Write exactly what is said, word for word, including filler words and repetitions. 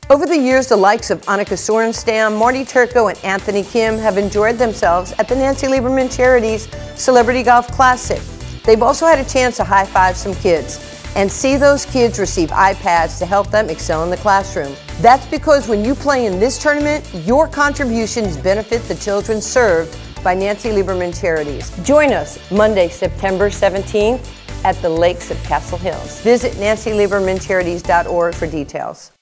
Over the years, the likes of Annika Sorenstam, Marty Turco, and Anthony Kim have enjoyed themselves at the Nancy Lieberman Charities Celebrity Golf Classic. They've also had a chance to high-five some kids and see those kids receive iPads to help them excel in the classroom. That's because when you play in this tournament, your contributions benefit the children served by Nancy Lieberman Charities. Join us Monday, September seventeenth at the Lakes of Castle Hills. Visit nancy lieberman charities dot org for details.